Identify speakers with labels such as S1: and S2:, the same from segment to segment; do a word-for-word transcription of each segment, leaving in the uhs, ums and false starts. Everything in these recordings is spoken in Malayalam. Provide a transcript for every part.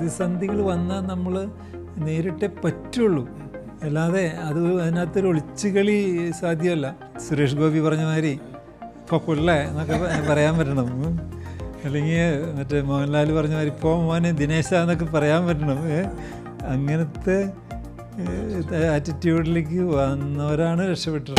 S1: പ്രതിസന്ധികൾ വന്നാൽ നമ്മൾ നേരിട്ടേ പറ്റുള്ളൂ, അല്ലാതെ അത് അതിനകത്തൊരു ഒളിച്ചുകളി സാധ്യമല്ല. സുരേഷ് ഗോപി പറഞ്ഞ മാതിരി ഇപ്പോൾ കൊള്ളേ എന്നൊക്കെ പറയാൻ പറ്റണം, അല്ലെങ്കിൽ മറ്റേ മോഹൻലാൽ പറഞ്ഞ മാതിരി ഇപ്പോൾ മോനെ ദിനേശ എന്നൊക്കെ പറയാൻ പറ്റണം. അങ്ങനത്തെ ആറ്റിറ്റ്യൂഡിലേക്ക് വന്നവരാണ് രക്ഷപ്പെട്ടത്.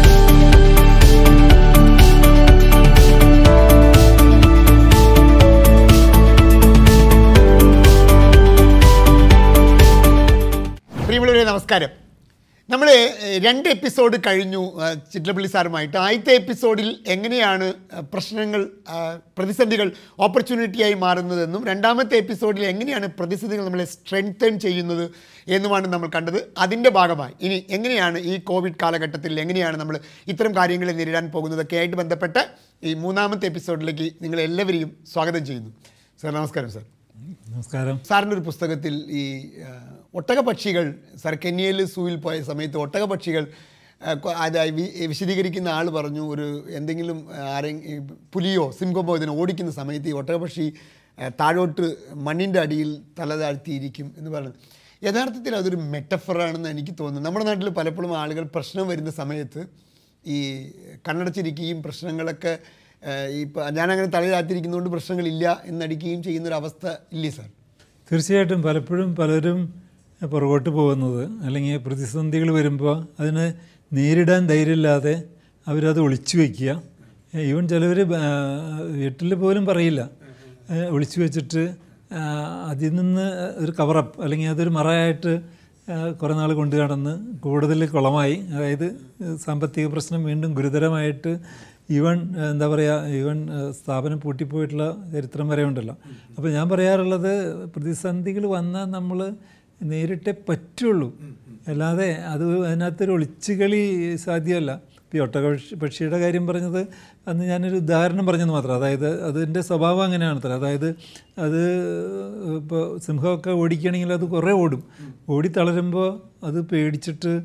S2: പ്രിയമുള്ളവരെ നമസ്കാരം. നമ്മൾ രണ്ട് എപ്പിസോഡ് കഴിഞ്ഞു ചിറ്റിലപ്പള്ളി സാറുമായിട്ട്. ആദ്യത്തെ എപ്പിസോഡിൽ എങ്ങനെയാണ് പ്രശ്നങ്ങൾ, പ്രതിസന്ധികൾ ഓപ്പർച്യൂണിറ്റിയായി മാറുന്നതെന്നും രണ്ടാമത്തെ എപ്പിസോഡിൽ എങ്ങനെയാണ് പ്രതിസന്ധികൾ നമ്മളെ സ്ട്രെങ്തൻ ചെയ്യുന്നത് എന്നുമാണ് നമ്മൾ കണ്ടത്. അതിൻ്റെ ഭാഗമായി ഇനി എങ്ങനെയാണ് ഈ കോവിഡ് കാലഘട്ടത്തിൽ എങ്ങനെയാണ് നമ്മൾ ഇത്തരം കാര്യങ്ങളെ നേരിടാൻ പോകുന്നതൊക്കെ ആയിട്ട് ബന്ധപ്പെട്ട് ഈ മൂന്നാമത്തെ എപ്പിസോഡിലേക്ക് നിങ്ങളെല്ലാവരെയും സ്വാഗതം ചെയ്യുന്നു. സാർ നമസ്കാരം. സാർ
S1: നമസ്കാരം.
S2: സാറിൻ്റെ ഒരു പുസ്തകത്തിൽ ഈ ഒട്ടകപക്ഷികൾ, സാർ കെന്യയിൽ സൂവിൽ പോയ സമയത്ത് ഒട്ടകപക്ഷികൾ അത് വിശദീകരിക്കുന്ന ആൾ പറഞ്ഞു, ഒരു എന്തെങ്കിലും ആരെ പുലിയോ സിംഹമോ ഇതിനെ ഓടിക്കുന്ന സമയത്ത് ഈ ഒട്ടകപക്ഷി താഴോട്ട് മണ്ണിൻ്റെ അടിയിൽ തല താഴ്ത്തിയിരിക്കും എന്ന് പറഞ്ഞു. യഥാർത്ഥത്തിൽ അതൊരു മെറ്റഫറാണെന്ന് എനിക്ക് തോന്നുന്നു. നമ്മുടെ നാട്ടിൽ പലപ്പോഴും ആളുകൾ പ്രശ്നം വരുന്ന സമയത്ത് ഈ കണ്ണടച്ചിരിക്കുകയും പ്രശ്നങ്ങളൊക്കെ ഇപ്പം ഞാനങ്ങനെ തല താഴ്ത്തിരിക്കുന്നതുകൊണ്ട് പ്രശ്നങ്ങളില്ല എന്നടിക്കുകയും ചെയ്യുന്നൊരവസ്ഥ ഇല്ലേ സാർ?
S1: തീർച്ചയായിട്ടും പലപ്പോഴും പലരും പുറകോട്ട് പോകുന്നത്, അല്ലെങ്കിൽ പ്രതിസന്ധികൾ വരുമ്പോൾ അതിനെ നേരിടാൻ ധൈര്യമില്ലാതെ അവരത് ഒളിച്ചു വയ്ക്കുക. ഈവൻ ചിലവർ വീട്ടിൽ പോലും പറയില്ല, ഒളിച്ചു വെച്ചിട്ട് അതിൽ നിന്ന് ഒരു കവറപ്പ് അല്ലെങ്കിൽ അതൊരു മറയായിട്ട് കുറേ നാൾ കൊണ്ടു നടന്ന് കൂടുതൽ കുളമായി, അതായത് സാമ്പത്തിക പ്രശ്നം വീണ്ടും ഗുരുതരമായിട്ട് ഈവൻ എന്താ പറയുക ഈവൻ സ്ഥാപനം പൂട്ടിപ്പോയിട്ടുള്ള ചരിത്രം വരെ ഉണ്ടല്ലോ. അപ്പോൾ ഞാൻ പറയാറുള്ളത്, പ്രതിസന്ധികൾ വന്നാൽ നമ്മൾ നേരിട്ടേ പറ്റുള്ളൂ, അല്ലാതെ അത് അതിനകത്തൊരു ഒളിച്ചുകളി സാധ്യമല്ല. ഇപ്പോൾ ഈ ഒട്ടക പക്ഷിയുടെ കാര്യം പറഞ്ഞത് അന്ന് ഞാനൊരു ഉദാഹരണം പറഞ്ഞെന്ന് മാത്രം. അതായത് അതിൻ്റെ സ്വഭാവം അങ്ങനെയാണ് അത്ര. അതായത് അത് ഇപ്പോൾ സിംഹമൊക്കെ ഓടിക്കുകയാണെങ്കിൽ അത് കുറേ ഓടും, ഓടി തളരുമ്പോൾ അത് പേടിച്ചിട്ട്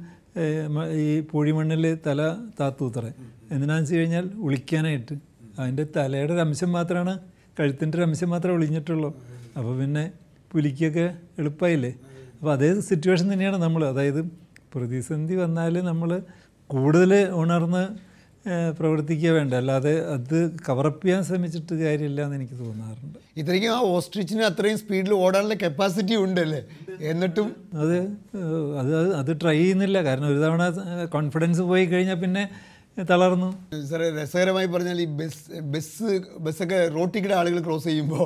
S1: ഈ പൂഴിമണ്ണിൽ തല താത്തൂത്തറേ. എന്തിനാന്ന് വെച്ച് കഴിഞ്ഞാൽ ഒളിക്കാനായിട്ട്. അതിൻ്റെ തലയുടെ ഒരു അംശം മാത്രമാണ്, കഴുത്തിൻ്റെ ഒരു അംശം മാത്രമേ ഒളിഞ്ഞിട്ടുള്ളൂ. അപ്പോൾ പിന്നെ പുലിക്കൊക്കെ എളുപ്പമായില്ലേ. അപ്പോൾ അതേ സിറ്റുവേഷൻ തന്നെയാണ് നമ്മൾ. അതായത് പ്രതിസന്ധി വന്നാൽ നമ്മൾ കൂടുതൽ ഉണർന്ന് പ്രവർത്തിക്കുക വേണ്ട, അല്ലാതെ അത് കവറപ്പ് ചെയ്യാൻ ശ്രമിച്ചിട്ട് കാര്യമില്ല എന്ന് എനിക്ക് തോന്നാറുണ്ട്.
S2: ഇത്രയ്ക്കും ആ ഓസ്ട്രിച്ചിന് അത്രയും സ്പീഡിൽ ഓടാനുള്ള കപ്പാസിറ്റി ഉണ്ടല്ലേ, എന്നിട്ടും
S1: അത് അത് അത് ട്രൈ ചെയ്യുന്നില്ല. കാരണം ഒരു തവണ കോൺഫിഡൻസ് പോയി കഴിഞ്ഞാൽ പിന്നെ തളർന്നു.
S2: സാറേ രസകരമായി പറഞ്ഞാൽ ഈ ബസ് ബസ് ബസ്സൊക്കെ റോട്ടിക്കിടെ ആളുകൾ ക്രോസ് ചെയ്യുമ്പോൾ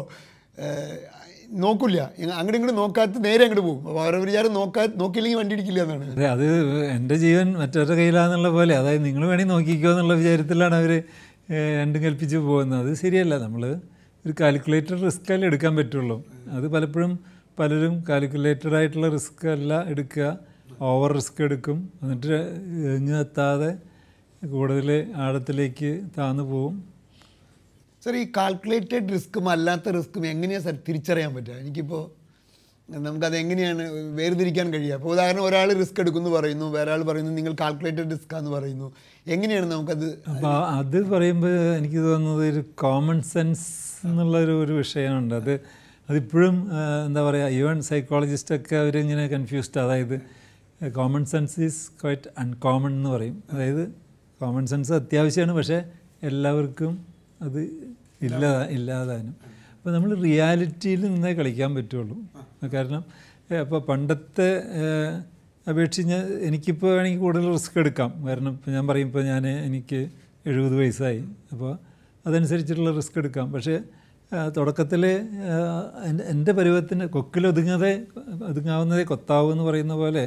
S2: നോക്കില്ല, അങ്ങോട്ട് ഇങ്ങോട്ട് നോക്കാത്ത നേരെ അങ്ങോട്ട് പോകും. അപ്പോൾ അവരുടെ വിചാരം നോക്കാ നോക്കിയില്ലെങ്കിൽ വണ്ടി ഇടിക്കില്ല എന്നാണ്.
S1: അതെ, അത് എൻ്റെ ജീവൻ മറ്റൊരു കയ്യിലാന്നുള്ള പോലെ, അതായത് നിങ്ങൾ വേണമെങ്കിൽ നോക്കിക്കോ എന്നുള്ള വിചാരത്തിലാണ് അവർ രണ്ടും കൽപ്പിച്ച് പോകുന്നത്. അത് ശരിയല്ല. നമ്മൾ ഒരു കാൽക്കുലേറ്റഡ് റിസ്ക് അല്ലേ എടുക്കാൻ പറ്റുള്ളൂ. അത് പലപ്പോഴും പലരും കാൽക്കുലേറ്റഡ് ആയിട്ടുള്ള റിസ്ക് അല്ല എടുക്കുക, ഓവർ റിസ്ക് എടുക്കും. എന്നിട്ട് എങ്ങെത്താതെ കൂടുതൽ ആഴത്തിലേക്ക് താന്നു പോവും.
S2: സാർ ഈ കാൽക്കുലേറ്റഡ് റിസ്ക്കും അല്ലാത്ത റിസ്ക്കും എങ്ങനെയാണ് സാർ തിരിച്ചറിയാൻ പറ്റുക? എനിക്കിപ്പോൾ നമുക്കത് എങ്ങനെയാണ് വേർതിരിക്കാൻ കഴിയുക? അപ്പോൾ ഉദാഹരണം, ഒരാൾ റിസ്ക് എടുക്കുമെന്ന് പറയുന്നു, വേറെ ആൾ പറയുന്നു നിങ്ങൾ കാൽക്കുലേറ്റഡ് റിസ്ക്കാന്ന് പറയുന്നു. എങ്ങനെയാണ് നമുക്കത്?
S1: അപ്പോൾ അത് പറയുമ്പോൾ എനിക്ക് തോന്നുന്നത് ഒരു കോമൺ സെൻസ് എന്നുള്ളൊരു ഒരു വിഷയമുണ്ട്. അത് അതിപ്പോഴും എന്താ പറയുക, ഈവൻ സൈക്കോളജിസ്റ്റൊക്കെ അവരിങ്ങനെ കൺഫ്യൂസ്ഡ്. അതായത് common sense is quite uncommon എന്ന് പറയും. അതായത് കോമൺ സെൻസ് അത്യാവശ്യമാണ്, പക്ഷേ എല്ലാവർക്കും അത് ഇല്ലാ ഇല്ലാതാനും. അപ്പോൾ നമ്മൾ റിയാലിറ്റിയിൽ നിന്നേ കളിക്കാൻ പറ്റുള്ളൂ. കാരണം അപ്പോൾ പണ്ടത്തെ അപേക്ഷിച്ച് എനിക്കിപ്പോൾ വേണമെങ്കിൽ കൂടുതൽ റിസ്ക് എടുക്കാം. കാരണം ഇപ്പോൾ ഞാൻ പറയും, ഇപ്പോൾ ഞാൻ എനിക്ക് എഴുപത് വയസ്സായി, അപ്പോൾ അതനുസരിച്ചിട്ടുള്ള റിസ്ക് എടുക്കാം. പക്ഷേ തുടക്കത്തിൽ എൻ്റെ പരുവത്തിന് കൊക്കിലൊതുങ്ങാതെ ഒതുങ്ങാവുന്നതേ കൊത്താവൂ എന്ന് പറയുന്ന പോലെ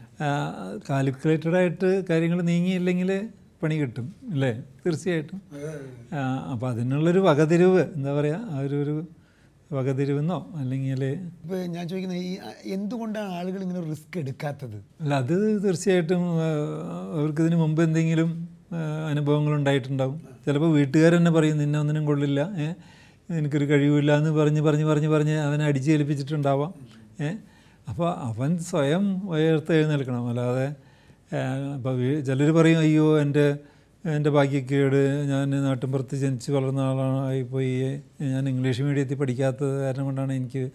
S1: കാൽക്കുലേറ്റഡായിട്ട് കാര്യങ്ങൾ നീങ്ങിയില്ലെങ്കിൽ പണി കിട്ടും അല്ലേ? തീർച്ചയായിട്ടും. അപ്പോൾ അതിനുള്ളൊരു വകതിരിവ്, എന്താ പറയുക, ആ ഒരു ഒരു വകതിരിവെന്നോ അല്ലെങ്കിൽ
S2: ഇപ്പോൾ ഞാൻ ചോദിക്കുന്നത്, ഈ എന്തുകൊണ്ടാണ് ആളുകൾ ഇങ്ങനെ റിസ്ക് എടുക്കാത്തത്?
S1: അല്ല, അത് തീർച്ചയായിട്ടും അവർക്കിതിന് മുമ്പ് എന്തെങ്കിലും അനുഭവങ്ങളുണ്ടായിട്ടുണ്ടാവും. ചിലപ്പോൾ വീട്ടുകാർ തന്നെ പറയും നിന്നെ ഒന്നിനും കൊള്ളില്ല, എനിക്കൊരു കഴിവില്ല എന്ന് പറഞ്ഞ് പറഞ്ഞ് പറഞ്ഞ് പറഞ്ഞ് അവനെ അടിച്ച് ഏൽപ്പിച്ചിട്ടുണ്ടാവാം. ഏ അപ്പോൾ അവൻ സ്വയം ഉയർത്ത് എഴുന്നേൽക്കണം. അല്ലാതെ അപ്പോൾ ചിലർ പറയും, അയ്യോ എൻ്റെ എൻ്റെ ഭാഗ്യക്കേട്, ഞാൻ നാട്ടിൻപുറത്ത് ജനിച്ച് വളർന്ന ആളായിപ്പോയി, ഞാൻ ഇംഗ്ലീഷ് മീഡിയത്തിൽ പഠിക്കാത്തത് കാരണം കൊണ്ടാണ് എനിക്ക്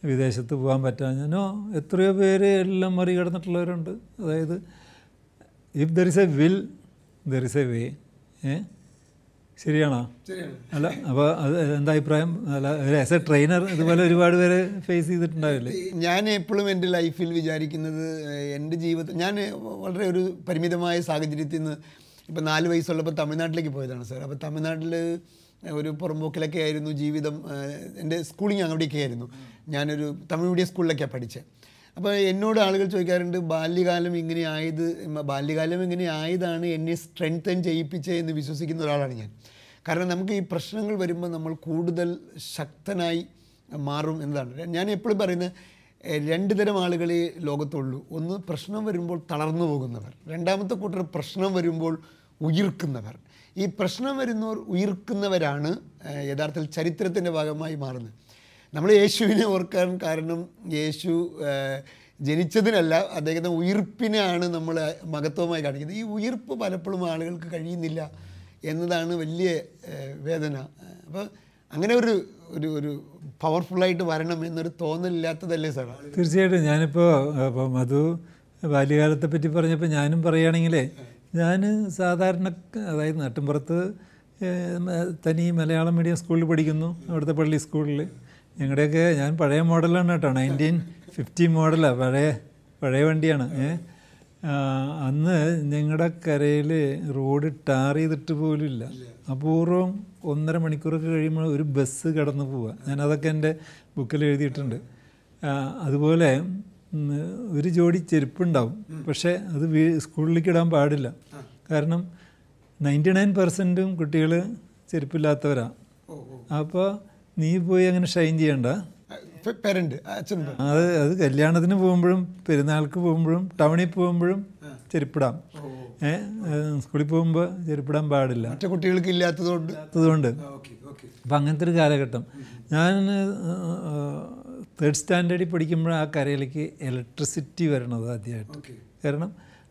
S1: വിദേശത്ത് പോകാൻ പറ്റാഞ്ഞോ എത്രയോ പേര് എല്ലാം മറികടന്നിട്ടുള്ളവരുണ്ട്. അതായത് if there is a will there is a way. ഏ ശരിയാണോ? അല്ല അപ്പോൾ അത് എന്താ അഭിപ്രായം? അല്ല ആസ് എ ട്രെയിനർ ഇതുപോലെ ഒരുപാട് പേര് ഫേസ് ചെയ്തിട്ടുണ്ടാവില്ലേ?
S2: ഞാൻ എപ്പോഴും എൻ്റെ ലൈഫിൽ വിചാരിക്കുന്നത് എൻ്റെ ജീവിതത്തിൽ ഞാൻ വളരെ ഒരു പരിമിതമായ സാഹചര്യത്തിൽ നിന്ന് ഇപ്പോൾ നാല് വയസ്സുള്ളപ്പോൾ തമിഴ്നാട്ടിലേക്ക് പോയതാണ് സാർ. അപ്പോൾ തമിഴ്നാട്ടിൽ ഒരു പുറമ്പോക്കിലൊക്കെ ആയിരുന്നു ജീവിതം. എൻ്റെ സ്കൂളിങ് അവിടെയൊക്കെ ആയിരുന്നു. ഞാനൊരു തമിഴ് മീഡിയം സ്കൂളിലൊക്കെയാണ് പഠിച്ചത്. അപ്പോൾ എന്നോട് ആളുകൾ ചോദിക്കാറുണ്ട് ബാല്യകാലം ഇങ്ങനെ ആയത് ബാല്യകാലം ഇങ്ങനെ ആയതാണ് എന്നെ സ്ട്രെങ്തൻ ചെയ്യിപ്പിച്ചത് എന്ന് വിശ്വസിക്കുന്ന ഒരാളാണ് ഞാൻ. കാരണം നമുക്ക് ഈ പ്രശ്നങ്ങൾ വരുമ്പോൾ നമ്മൾ കൂടുതൽ ശക്തനായി മാറും എന്നതാണ് ഞാൻ എപ്പോഴും പറയുന്നത്. രണ്ട് തരം ആളുകളെ ലോകത്തുള്ളൂ. ഒന്ന് പ്രശ്നം വരുമ്പോൾ തളർന്നു പോകുന്നവർ, രണ്ടാമത്തെ കൂട്ടർ പ്രശ്നം വരുമ്പോൾ ഉയിർക്കുന്നവർ. ഈ പ്രശ്നം വരുന്നവർ ഉയിർക്കുന്നവരാണ് യഥാർത്ഥത്തിൽ ചരിത്രത്തിൻ്റെ ഭാഗമായി മാറുന്നത്. നമ്മൾ യേശുവിനെ ഓർക്കാൻ കാരണം യേശു ജനിച്ചതിനല്ല, അദ്ദേഹത്തെ ഉയിർപ്പിനെയാണ് നമ്മൾ മഹത്വമായി കാണിക്കുന്നത്. ഈ ഉയിർപ്പ് പലപ്പോഴും ആളുകൾക്ക് കഴിയുന്നില്ല എന്നതാണ് വലിയ വേദന. അപ്പോൾ അങ്ങനെ ഒരു ഒരു ഒരു പവർഫുള്ളായിട്ട് വരണം എന്നൊരു തോന്നലില്ലാത്തതല്ലേ സാർ?
S1: തീർച്ചയായിട്ടും. ഞാനിപ്പോൾ ഇപ്പോൾ മധു ബാല്യകാലത്തെ പറ്റി പറഞ്ഞപ്പോൾ ഞാനും പറയുകയാണെങ്കിലേ, ഞാൻ സാധാരണ അതായത് നാട്ടിൻപുറത്ത് തനി മലയാളം മീഡിയം സ്കൂളിൽ പഠിക്കുന്നു, അവിടുത്തെ പള്ളി സ്കൂളിൽ. ഞങ്ങളുടെയൊക്കെ ഞാൻ പഴയ മോഡലാണ് കേട്ടോ, നയൻറ്റീൻ ഫിഫ്റ്റി മോഡലാണ്, പഴയ പഴയ വണ്ടിയാണ്. അന്ന് ഞങ്ങളുടെ കരയിൽ റോഡ് ടാർ ചെയ്തിട്ട് പോലും ഇല്ല. അപൂർവം ഒന്നര മണിക്കൂറൊക്കെ കഴിയുമ്പോൾ ഒരു ബസ് കടന്നു പോവുക. ഞാനതൊക്കെ എൻ്റെ ബുക്കിൽ എഴുതിയിട്ടുണ്ട്. അതുപോലെ ഒരു ജോഡി ചെരുപ്പുണ്ടാവും, പക്ഷേ അത് വീ സ്കൂളിലേക്ക് ഇടാൻ പാടില്ല. കാരണം നയൻറ്റി നയൻ പെർസെൻറ്റും കുട്ടികൾ ചെരുപ്പില്ലാത്തവരാണ്. അപ്പോൾ നീ പോയി അങ്ങനെ ഷൈൻ ചെയ്യണ്ട. അത് അത് കല്യാണത്തിന് പോകുമ്പോഴും പെരുന്നാൾക്ക് പോകുമ്പോഴും ടൗണിൽ പോകുമ്പോഴും ചെരുപ്പിടാം. ഏഹ് സ്കൂളിൽ പോകുമ്പോൾ ചെരുപ്പിടാൻ പാടില്ല,
S2: കുട്ടികൾക്ക് ഇല്ലാത്തതുകൊണ്ട്
S1: അതുകൊണ്ട് അപ്പം അങ്ങനത്തെ ഒരു കാലഘട്ടം. ഞാൻ തേർഡ് സ്റ്റാൻഡേർഡിൽ പഠിക്കുമ്പോൾ ആ കരയിലേക്ക് ഇലക്ട്രിസിറ്റി വരണത് ആദ്യമായിട്ട്. കാരണം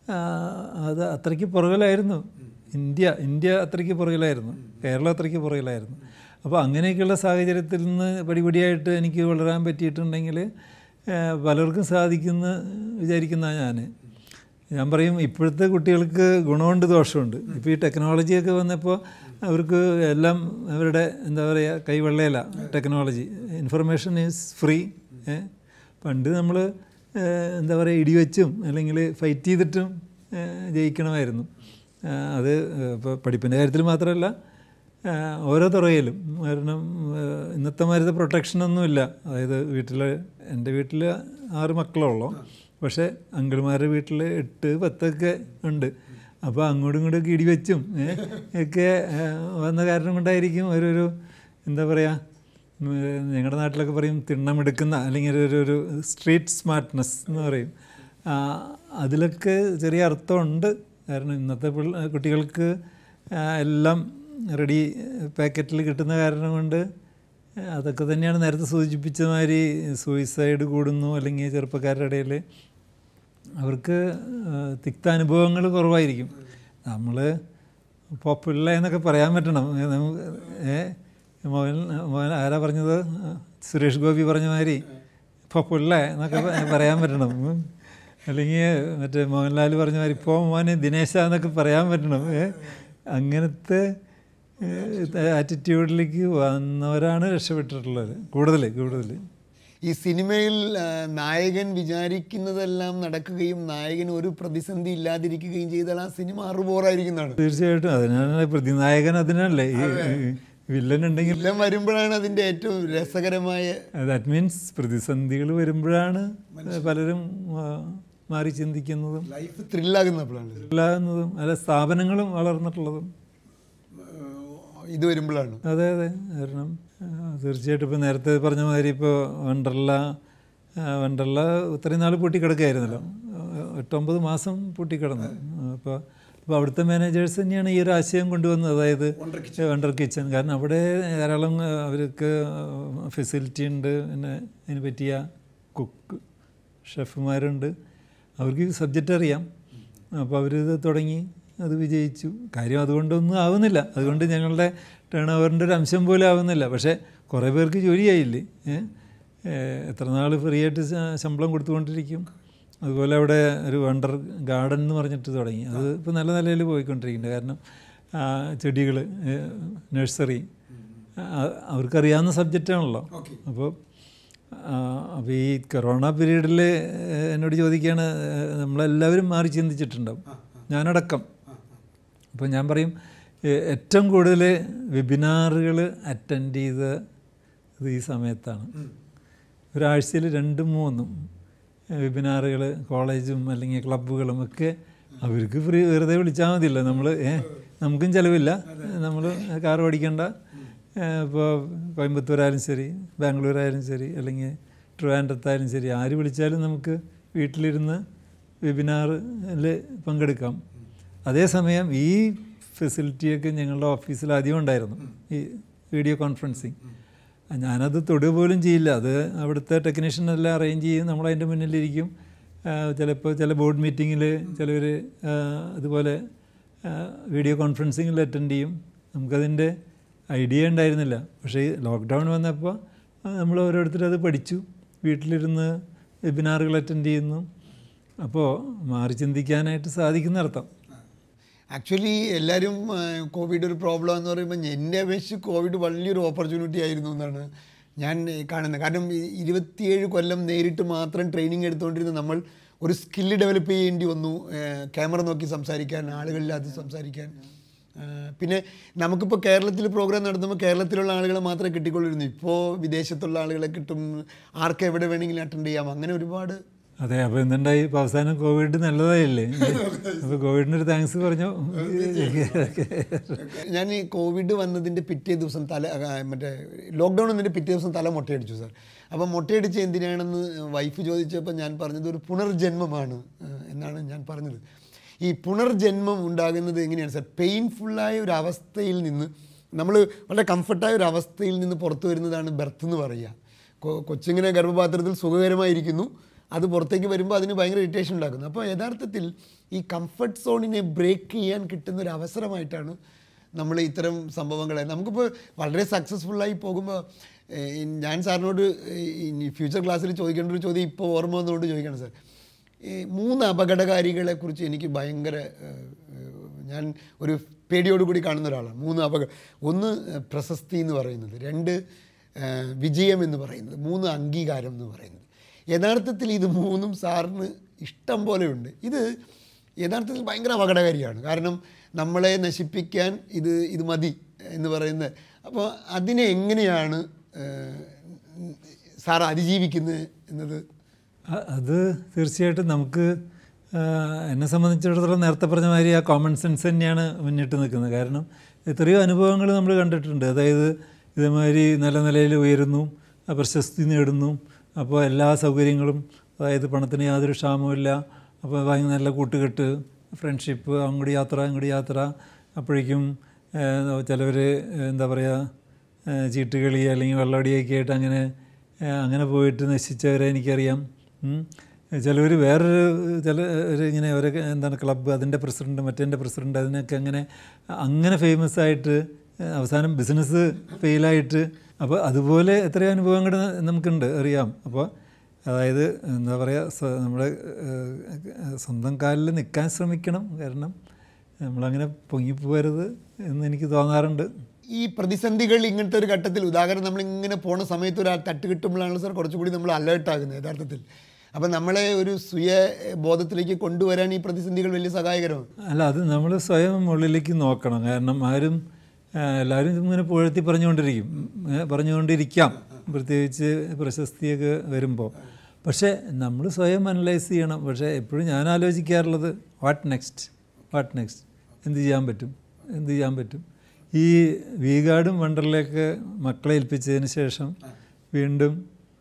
S1: അത് അത്രയ്ക്ക് പുറകിലായിരുന്നു. ഇന്ത്യ ഇന്ത്യ അത്രയ്ക്ക് പുറകിലായിരുന്നു, കേരളം അത്രയ്ക്ക് പുറകിലായിരുന്നു. അപ്പോൾ അങ്ങനെയൊക്കെയുള്ള സാഹചര്യത്തിൽ നിന്ന് പടിപടിയായിട്ട് എനിക്ക് വളരാൻ പറ്റിയിട്ടുണ്ടെങ്കിൽ പലർക്കും സാധിക്കുമെന്ന് വിചാരിക്കുന്ന ഞാൻ ഞാൻ പറയും ഇപ്പോഴത്തെ കുട്ടികൾക്ക് ഗുണമുണ്ട് ദോഷമുണ്ട്. ഇപ്പോൾ ഈ ടെക്നോളജിയൊക്കെ വന്നപ്പോൾ അവർക്ക് എല്ലാം അവരുടെ എന്താ പറയുക കൈവെള്ളയില ടെക്നോളജി. Information is free. പണ്ട് നമ്മൾ എന്താ പറയുക ഇടിവെച്ചും അല്ലെങ്കിൽ ഫൈറ്റ് ചെയ്തിട്ടും ജയിക്കണമായിരുന്നു. അത് ഇപ്പോൾ പഠിപ്പിൻ്റെ കാര്യത്തിൽ മാത്രമല്ല ഓരോ തുറയിലും. കാരണം ഇന്നത്തെ മാതിരത്തെ പ്രൊട്ടക്ഷനൊന്നുമില്ല. അതായത് വീട്ടിൽ എൻ്റെ വീട്ടിൽ ആറ് മക്കളുള്ളൂ, പക്ഷേ അങ്കിൾമാരുടെ വീട്ടിൽ എട്ട് പത്തൊക്കെ ഉണ്ട്. അപ്പോൾ അങ്ങോട്ടും ഇങ്ങോട്ടൊക്കെ ഇടിവെച്ചും ഒക്കെ വന്ന കാരണം കൊണ്ടായിരിക്കും ഒരു എന്താ പറയുക ഞങ്ങളുടെ നാട്ടിലൊക്കെ പറയും തിണ്ണമെടുക്കുന്ന അല്ലെങ്കിൽ ഒരു ഒരു സ്ട്രീറ്റ് സ്മാർട്ട്നെസ് എന്ന് പറയും. അതിലൊക്കെ ചെറിയ അർത്ഥമുണ്ട്. കാരണം ഇന്നത്തെ പിള്ള കുട്ടികൾക്ക് എല്ലാം റെഡി പാക്കറ്റിൽ കിട്ടുന്ന കാരണം കൊണ്ട് അതൊക്കെ തന്നെയാണ് നേരത്തെ സൂചിപ്പിച്ച മാതിരി സൂയിസൈഡ് കൂടുന്നു. അല്ലെങ്കിൽ ചെറുപ്പക്കാരുടെ ഇടയിൽ അവർക്ക് തിക്താനുഭവങ്ങൾ കുറവായിരിക്കും. നമ്മൾ ഇപ്പോൾ പിള്ള എന്നൊക്കെ പറയാൻ പറ്റണം. നമുക്ക് മോഹൻ മോഹൻ ആരാ പറഞ്ഞത്? സുരേഷ് ഗോപി പറഞ്ഞ മാതിരി ഇപ്പോൾ പിള്ള എന്നൊക്കെ പറയാൻ പറ്റണം. അല്ലെങ്കിൽ മറ്റേ മോഹൻലാൽ പറഞ്ഞ മാതിരി ഇപ്പോൾ മോനെ ദിനേശ എന്നൊക്കെ പറയാൻ പറ്റണം. അങ്ങനത്തെ ആറ്റിറ്റ്യൂഡിലേക്ക് വന്നവരാണ് രക്ഷപ്പെട്ടിട്ടുള്ളത് കൂടുതൽ കൂടുതൽ.
S2: ഈ സിനിമയിൽ നായകൻ വിചാരിക്കുന്നതെല്ലാം നടക്കുകയും നായകൻ ഒരു പ്രതിസന്ധി ഇല്ലാതിരിക്കുകയും ചെയ്താൽ ആ സിനിമ അറുപോറായിരിക്കുന്നതാണ്.
S1: തീർച്ചയായിട്ടും. അതിനാണ് പ്രതിനായകൻ. അതിനല്ലേ ഈ വില്ലൻ ഉണ്ടെങ്കിൽ
S2: വില്ലൻ വരുമ്പോഴാണ് അതിൻ്റെ ഏറ്റവും രസകരമായ.
S1: ദാറ്റ് മീൻസ് പ്രതിസന്ധികൾ വരുമ്പോഴാണ് പലരും മാറി ചിന്തിക്കുന്നതും
S2: ലൈഫ് ത്രില്ലാകുന്നപ്പോഴാണ്
S1: ത്രില്ലാകുന്നതും അല്ല സ്ഥാപനങ്ങളും വളർന്നിട്ടുള്ളതും
S2: ഇത് വരുമ്പോഴാണ്.
S1: അതെ അതെ. കാരണം തീർച്ചയായിട്ടും ഇപ്പോൾ നേരത്തെ പറഞ്ഞ മാതിരി ഇപ്പോൾ വണ്ടർല വണ്ടർല ഇത്രയും നാൾ പൂട്ടിക്കിടക്കുകയായിരുന്നല്ലോ, എട്ടൊമ്പത് മാസം പൂട്ടിക്കിടന്നു. അപ്പോൾ അപ്പോൾ അവിടുത്തെ മാനേജേഴ്സ് തന്നെയാണ് ഈ ഒരു ആശയം കൊണ്ടുവന്നത്, അതായത് വണ്ടർ കിച്ചൺ. കാരണം അവിടെ ധാരാളം അവർക്ക് ഫെസിലിറ്റി ഉണ്ട്, പിന്നെ അതിന് പറ്റിയ കുക്ക് ഷെഫുമാരുണ്ട്, അവർക്ക് സബ്ജക്റ്റ് അറിയാം. അപ്പോൾ അവരിത് തുടങ്ങി, അത് വിജയിച്ചു. കാര്യം അതുകൊണ്ടൊന്നും ആവുന്നില്ല, അതുകൊണ്ട് ഞങ്ങളുടെ ടേൺ ഓവറിൻ്റെ ഒരു അംശം പോലും ആവുന്നില്ല. പക്ഷേ കുറേ പേർക്ക് ജോലിയായില്ലേ. എത്ര നാൾ ഫ്രീ ആയിട്ട് ശമ്പളം കൊടുത്തുകൊണ്ടിരിക്കും. അതുപോലെ അവിടെ ഒരു വണ്ടർ ഗാർഡൻ എന്ന് പറഞ്ഞിട്ട് തുടങ്ങി. അത് ഇപ്പോൾ നല്ല നിലയിൽ പോയിക്കൊണ്ടിരിക്കുന്നുണ്ട്. കാരണം ചെടികൾ, നഴ്സറി, അവർക്കറിയാവുന്ന സബ്ജക്റ്റാണല്ലോ. അപ്പോൾ അപ്പോൾ ഈ കൊറോണ പീരീഡിൽ എന്നോട് ചോദിക്കുകയാണ്, നമ്മളെല്ലാവരും മാറി ചിന്തിച്ചിട്ടുണ്ടാവും, ഞാനടക്കം. അപ്പോൾ ഞാൻ പറയും, ഏറ്റവും കൂടുതൽ വെബിനാറുകൾ അറ്റൻഡ് ചെയ്തത് ഈ സമയത്താണ്. ഒരാഴ്ചയിൽ രണ്ടും മൂന്നും വെബിനാറുകൾ കോളേജും അല്ലെങ്കിൽ ക്ലബ്ബുകളും ഒക്കെ അവർക്ക് ഫ്രീ, വെറുതെ വിളിച്ചാൽ മതിയല്ലോ. നമ്മൾ നമുക്കും ചിലവില്ല, നമ്മൾ കാർ ഓടിക്കേണ്ട. ഇപ്പോൾ കോയമ്പത്തൂരായാലും ശരി, ബാംഗ്ലൂരായാലും ശരി, അല്ലെങ്കിൽ ട്രിവാൻഡ്രത്തായാലും ശരി, ആര് വിളിച്ചാലും നമുക്ക് വീട്ടിലിരുന്ന് വെബിനാറിൽ പങ്കെടുക്കാം. അതേസമയം ഈ ഫെസിലിറ്റിയൊക്കെ ഞങ്ങളുടെ ഓഫീസിൽ ആദ്യം ഉണ്ടായിരുന്നു, ഈ വീഡിയോ കോൺഫറൻസിങ്. ഞാനത് തൊടുക പോലും ചെയ്യില്ല. അത് അവിടുത്തെ ടെക്നീഷ്യനെല്ലാം അറേഞ്ച് ചെയ്യും, നമ്മളതിൻ്റെ മുന്നിലിരിക്കും. ചിലപ്പോൾ ചില ബോർഡ് മീറ്റിങ്ങിൽ ചിലവർ അതുപോലെ വീഡിയോ കോൺഫറൻസിങ്ങിൽ അറ്റൻഡ് ചെയ്യും. നമുക്കതിൻ്റെ ഐഡിയ ഉണ്ടായിരുന്നില്ല. പക്ഷേ ലോക്ക്ഡൗൺ വന്നപ്പോൾ നമ്മൾ ഓരോരുത്തരും അത് പഠിച്ചു, വീട്ടിലിരുന്ന് വെബിനാറുകൾ അറ്റൻഡ് ചെയ്യുന്നു. അപ്പോൾ മാറി ചിന്തിക്കാനായിട്ട് സാധിക്കുന്ന അർത്ഥം.
S2: ആക്ച്വലി എല്ലാവരും കോവിഡ് ഒരു പ്രോബ്ലം എന്ന് പറയുമ്പോൾ എന്നെ അപേക്ഷിച്ച് കോവിഡ് വലിയൊരു ഓപ്പർച്യൂണിറ്റി ആയിരുന്നു എന്നാണ് ഞാൻ കാണുന്നത്. കാരണം ഇരുപത്തിയേഴ് കൊല്ലം നേരിട്ട് മാത്രം ട്രെയിനിങ് എടുത്തുകൊണ്ടിരുന്ന നമ്മൾ ഒരു സ്കില്ല് ഡെവലപ്പ് ചെയ്യേണ്ടി വന്നു. ക്യാമറ നോക്കി സംസാരിക്കാൻ, ആളുകളില്ലാതെ സംസാരിക്കാൻ. പിന്നെ നമുക്കിപ്പോൾ കേരളത്തിൽ പ്രോഗ്രാം നടത്തുമ്പോൾ കേരളത്തിലുള്ള ആളുകളെ മാത്രമേ കിട്ടിക്കൊള്ളിരുന്നു. ഇപ്പോൾ വിദേശത്തുള്ള ആളുകളെ കിട്ടും, ആർക്ക് എവിടെ വേണമെങ്കിലും അറ്റൻഡ് ചെയ്യാം. അങ്ങനെ ഒരുപാട്.
S1: അതെ. അപ്പോൾ എന്തുണ്ടായി, ഇപ്പോൾ അവസാനം കോവിഡ് നല്ലതായില്ലേ? അപ്പോൾ കോവിഡിനൊരു താങ്ക്സ് പറഞ്ഞു.
S2: ഞാൻ ഈ കോവിഡ് വന്നതിൻ്റെ പിറ്റേ ദിവസം തല മറ്റേ ലോക്ക്ഡൗൺ വന്നതിൻ്റെ പിറ്റേ ദിവസം തല മുട്ടയടിച്ചു സാർ. അപ്പം മുട്ടയടിച്ച് എന്തിനാണെന്ന് വൈഫ് ചോദിച്ചപ്പോൾ ഞാൻ പറഞ്ഞത് ഒരു പുനർജന്മമാണ് എന്നാണ് ഞാൻ പറഞ്ഞത്. ഈ പുനർജന്മം ഉണ്ടാകുന്നത് എങ്ങനെയാണ് സാർ? പെയിൻഫുള്ളായ ഒരു അവസ്ഥയിൽ നിന്ന് നമ്മൾ വളരെ കംഫർട്ടായ ഒരു അവസ്ഥയിൽ നിന്ന് പുറത്തു വരുന്നതാണ് ബർത്ത് എന്ന് പറയുക. കൊച്ചിങ്ങനെ ഗർഭപാത്രത്തിൽ സുഖകരമായിരിക്കുന്നു, അത് പുറത്തേക്ക് വരുമ്പോൾ അതിന് ഭയങ്കര ഇറിറ്റേഷൻ ഉണ്ടാക്കുന്നു. അപ്പോൾ യഥാർത്ഥത്തിൽ ഈ കംഫർട്ട് സോണിനെ ബ്രേക്ക് ചെയ്യാൻ കിട്ടുന്നൊരു അവസരമായിട്ടാണ് നമ്മൾ ഇത്തരം സംഭവങ്ങളെ. നമുക്കിപ്പോൾ വളരെ സക്സസ്ഫുള്ളായി പോകുമ്പോൾ ഞാൻ സാറിനോട് ഈ ഫ്യൂച്ചർ ക്ലാസ്സിൽ ചോദിക്കേണ്ട ഒരു ചോദ്യം ഇപ്പോൾ ഓർമ്മ വന്നുകൊണ്ട് ചോദിക്കണം സാർ. ഈ മൂന്ന് അപകടകാരികളെക്കുറിച്ച് എനിക്ക് ഭയങ്കര, ഞാൻ ഒരു പേടിയോടുകൂടി കാണുന്ന ഒരാളാണ്. മൂന്ന് അപകട ഒന്ന് പ്രശസ്തി എന്ന് പറയുന്നത്, രണ്ട് വിജയം എന്ന് പറയുന്നത്, മൂന്ന് അംഗീകാരം എന്ന് പറയുന്നത്. യഥാർത്ഥത്തിൽ ഇത് മൂന്നും സാറിന് ഇഷ്ടം പോലെയുണ്ട്. ഇത് യഥാർത്ഥത്തിൽ ഭയങ്കര അപകടകാരിയാണ്. കാരണം നമ്മളെ നശിപ്പിക്കാൻ ഇത് ഇത് മതി എന്ന് പറയുന്നത്. അപ്പോൾ അതിനെ എങ്ങനെയാണ് സാർ അതിജീവിക്കുന്നത് എന്നത്?
S1: അത് തീർച്ചയായിട്ടും നമുക്ക്, എന്നെ സംബന്ധിച്ചിടത്തോളം നേരത്തെ പറഞ്ഞ മാതിരി ആ കോമൺ സെൻസ് തന്നെയാണ് മുന്നിട്ട് നിൽക്കുന്നത്. കാരണം എത്രയോ അനുഭവങ്ങൾ നമ്മൾ കണ്ടിട്ടുണ്ട്. അതായത് ഇതേമാതിരി നല്ല നിലയിൽ ഉയരുന്നു, പ്രശസ്തി നേടുന്നു, അപ്പോൾ എല്ലാ സൗകര്യങ്ങളും, അതായത് പണത്തിന് യാതൊരു ക്ഷാമവുമില്ല, അപ്പോൾ ഭയങ്കര നല്ല കൂട്ടുകെട്ട്, ഫ്രണ്ട്ഷിപ്പ്, അങ്ങോട്ട് യാത്ര ഇങ്ങോട്ട് യാത്ര. അപ്പോഴേക്കും ചിലവർ എന്താ പറയുക, ചീട്ടുകളി അല്ലെങ്കിൽ വെള്ളമടിയൊക്കെ ആയിട്ട് അങ്ങനെ അങ്ങനെ പോയിട്ട് നശിച്ചവരെ എനിക്കറിയാം. ചിലവർ വേറൊരു ചില ഒരു ഇങ്ങനെ അവരൊക്കെ എന്താണ് ക്ലബ്ബ്, അതിൻ്റെ പ്രസിഡൻറ്റ്, മറ്റേൻ്റെ പ്രസിഡൻറ്റ്, അതിനൊക്കെ അങ്ങനെ അങ്ങനെ ഫേമസ് ആയിട്ട് അവസാനം ബിസിനസ് ഫെയിലായിട്ട്. അപ്പോൾ അതുപോലെ എത്രയോ അനുഭവങ്ങൾ നമുക്കുണ്ട്, അറിയാം. അപ്പോൾ അതായത് എന്താ പറയുക, നമ്മുടെ സ്വന്തം കാലിൽ നിൽക്കാൻ ശ്രമിക്കണം. കാരണം നമ്മളങ്ങനെ പൊങ്ങിപ്പോകരുത് എന്ന് എനിക്ക് തോന്നാറുണ്ട്.
S2: ഈ പ്രതിസന്ധികൾ ഇങ്ങനത്തെ ഒരു ഘട്ടത്തിൽ, ഉദാഹരണം നമ്മളിങ്ങനെ പോണ സമയത്ത് ഒരാൾ തട്ട് കിട്ടുമ്പോഴാണ് സാർ കുറച്ചുകൂടി നമ്മൾ അലേർട്ടാകുന്നത് യഥാർത്ഥത്തിൽ. അപ്പം നമ്മളെ ഒരു സ്വയ ബോധത്തിലേക്ക് കൊണ്ടുവരാൻ ഈ പ്രതിസന്ധികൾ വലിയ സഹായകരമാണ്.
S1: അല്ല, അത് നമ്മൾ സ്വയം ഉള്ളിലേക്ക് നോക്കണം. കാരണം ആരും എല്ലാവരും ഇങ്ങനെ പുഴത്തി പറഞ്ഞുകൊണ്ടിരിക്കും, പറഞ്ഞുകൊണ്ടിരിക്കാം, പ്രത്യേകിച്ച് പ്രശസ്തിയൊക്കെ വരുമ്പോൾ. പക്ഷേ നമ്മൾ സ്വയം അനലൈസ് ചെയ്യണം. പക്ഷേ എപ്പോഴും ഞാൻ ആലോചിക്കാറുള്ളത് വാട്ട് നെക്സ്റ്റ്, വാട്ട് നെക്സ്റ്റ്, എന്ത് ചെയ്യാൻ പറ്റും, എന്ത് ചെയ്യാൻ പറ്റും. ഈ വീഗാർഡും വണ്ടറിലേക്ക് മക്കളെ ഏൽപ്പിച്ചതിന് ശേഷം വീണ്ടും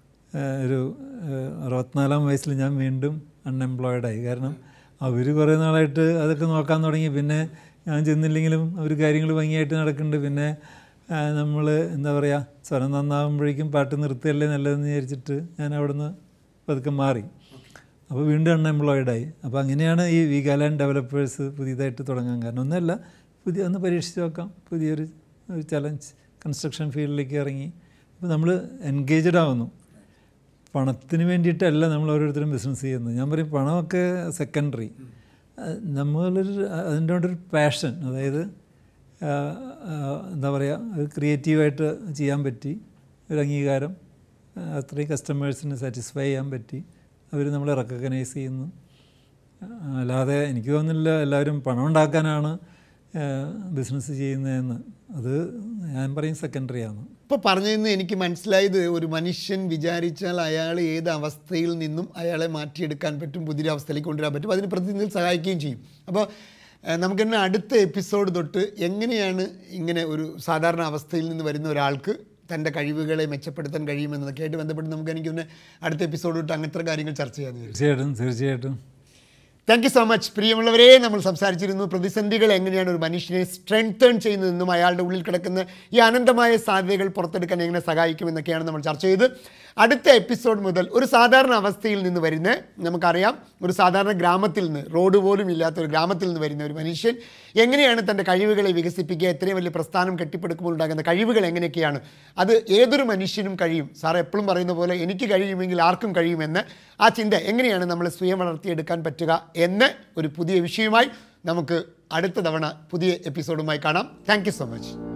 S1: ഒരു അറുപത്തിനാലാം വയസ്സിൽ ഞാൻ വീണ്ടും അൺഎംപ്ലോയിഡായി. കാരണം അവർ കുറേ നാളായിട്ട് അതൊക്കെ നോക്കാൻ തുടങ്ങി. പിന്നെ ഞാൻ ചെന്നില്ലെങ്കിലും അവർ കാര്യങ്ങൾ ഭംഗിയായിട്ട് നടക്കുന്നുണ്ട്. പിന്നെ നമ്മൾ എന്താ പറയുക, സ്വരം നന്നാകുമ്പോഴേക്കും പാട്ട് നിർത്തുകയല്ലേ നല്ലതെന്ന് വിചാരിച്ചിട്ട് ഞാൻ അവിടെ നിന്ന് പതുക്കെ മാറി. അപ്പോൾ വീണ്ടും അൺഎംപ്ലോയിഡായി. അപ്പോൾ അങ്ങനെയാണ് ഈ വീഗാലാൻഡ് ഡെവലപ്പേഴ്സ് പുതിയതായിട്ട് തുടങ്ങാൻ കാരണം. ഒന്നുമല്ല, പുതിയ ഒന്ന് പരീക്ഷിച്ച് നോക്കാം, പുതിയൊരു ഒരു ചലഞ്ച്, കൺസ്ട്രക്ഷൻ ഫീൽഡിലേക്ക് ഇറങ്ങി. അപ്പോൾ നമ്മൾ എൻഗേജ്ഡ് ആവുന്നു. പണത്തിന് വേണ്ടിയിട്ടല്ല നമ്മൾ ഓരോരുത്തരും ബിസിനസ് ചെയ്യുന്നത്. ഞാൻ പറയും പണമൊക്കെ സെക്കൻഡറി. നമ്മളൊരു അതിൻ്റെ ഒരു പാഷൻ, അതായത് എന്താ പറയുക, അത് ക്രിയേറ്റീവായിട്ട് ചെയ്യാൻ പറ്റി, ഒരു അംഗീകാരം, അത്രയും കസ്റ്റമേഴ്സിനെ സാറ്റിസ്ഫൈ ചെയ്യാൻ പറ്റി, അവർ നമ്മളെ റെക്കഗ്നൈസ് ചെയ്യുന്നു. അല്ലാതെ എനിക്ക് തോന്നുന്നില്ല എല്ലാവരും പണം ഉണ്ടാക്കാനാണ് ബിസിനസ് ചെയ്യുന്നതെന്ന്. അത് ഞാൻ പറയും സെക്കൻഡറിയാണ്.
S2: ഇപ്പോൾ പറഞ്ഞതെന്ന് എനിക്ക് മനസ്സിലായത്, ഒരു മനുഷ്യൻ വിചാരിച്ചാൽ അയാൾ ഏത് അവസ്ഥയിൽ നിന്നും അയാളെ മാറ്റിയെടുക്കാൻ പറ്റും, പുതിയൊരു അവസ്ഥയിലേക്ക് കൊണ്ടുവരാൻ പറ്റും, അതിന് പ്രതിനിധിയിൽ സഹായിക്കുകയും ചെയ്യും. അപ്പോൾ നമുക്ക് തന്നെ അടുത്ത എപ്പിസോഡ് തൊട്ട് എങ്ങനെയാണ് ഇങ്ങനെ ഒരു സാധാരണ അവസ്ഥയിൽ നിന്ന് വരുന്ന ഒരാൾക്ക് തൻ്റെ കഴിവുകളെ മെച്ചപ്പെടുത്താൻ കഴിയുമെന്നതൊക്കെ ആയിട്ട് ബന്ധപ്പെട്ട് നമുക്ക് എനിക്ക് തന്നെ അടുത്ത എപ്പിസോഡ് തൊട്ട് അങ്ങനത്തെ കാര്യങ്ങൾ ചർച്ച ചെയ്യാൻ.
S1: തീർച്ചയായിട്ടും തീർച്ചയായിട്ടും
S2: താങ്ക് യു സോ മച്ച്. പ്രിയമുള്ളവരെ, നമ്മൾ സംസാരിച്ചിരുന്നു പ്രതിസന്ധികൾ എങ്ങനെയാണ് ഒരു മനുഷ്യനെ സ്ട്രെങ്തേൺ ചെയ്യുന്നതെന്നും അയാളുടെ ഉള്ളിൽ കിടക്കുന്ന ഈ അനന്തമായ സാധ്യതകൾ പുറത്തെടുക്കാൻ എങ്ങനെ സഹായിക്കുമെന്നൊക്കെയാണ് നമ്മൾ ചർച്ച ചെയ്ത്. അടുത്ത എപ്പിസോഡ് മുതൽ ഒരു സാധാരണ അവസ്ഥയിൽ നിന്ന് വരുന്ന, നമുക്കറിയാം ഒരു സാധാരണ ഗ്രാമത്തിൽ നിന്ന്, റോഡ് പോലും ഇല്ലാത്ത ഒരു ഗ്രാമത്തിൽ നിന്ന് വരുന്ന ഒരു മനുഷ്യൻ എങ്ങനെയാണ് തൻ്റെ കഴിവുകളെ വികസിപ്പിക്കുക, എത്രയും വലിയ പ്രസ്ഥാനം കെട്ടിപ്പടുക്കുമ്പോൾ ഉണ്ടാകുന്ന കഴിവുകൾ എങ്ങനെയൊക്കെയാണ്, അത് ഏതൊരു മനുഷ്യനും കഴിയും. സാർ എപ്പോഴും പറയുന്ന പോലെ എനിക്ക് കഴിയുമെങ്കിൽ ആർക്കും കഴിയുമെന്ന് ആ ചിന്ത എങ്ങനെയാണ് നമ്മൾ സ്വയം വളർത്തിയെടുക്കാൻ പറ്റുക എന്ന ഒരു പുതിയ വിഷയവുമായി നമുക്ക് അടുത്ത തവണ പുതിയ എപ്പിസോഡുമായി കാണാം. Thank you so much.